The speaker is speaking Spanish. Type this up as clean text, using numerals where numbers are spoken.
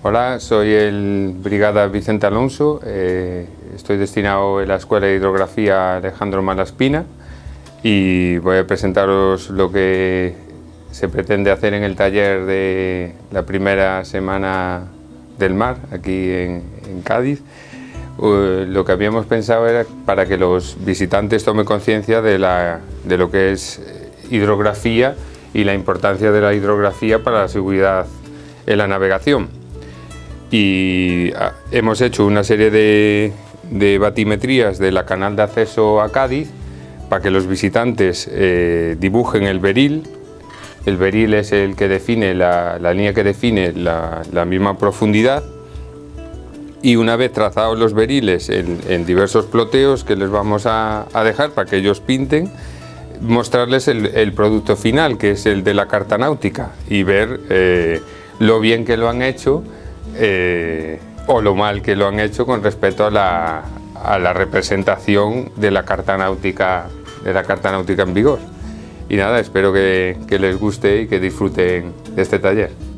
Hola, soy el Brigada Vicente Alonso, estoy destinado en la Escuela de Hidrografía Alejandro Malaspina y voy a presentaros lo que se pretende hacer en el taller de la primera semana del mar aquí en Cádiz. Lo que habíamos pensado era para que los visitantes tomen conciencia de lo que es hidrografía y la importancia de la hidrografía para la seguridad en la navegación. Y hemos hecho una serie de batimetrías de la canal de acceso a Cádiz para que los visitantes dibujen el beril. El beril es el que define la línea que define la misma profundidad, y una vez trazados los beriles en diversos ploteos que les vamos a dejar para que ellos pinten, mostrarles el producto final, que es el de la carta náutica, y ver lo bien que lo han hecho o lo mal que lo han hecho con respecto a la representación de la carta náutica en vigor. Y nada, espero que les guste y que disfruten de este taller.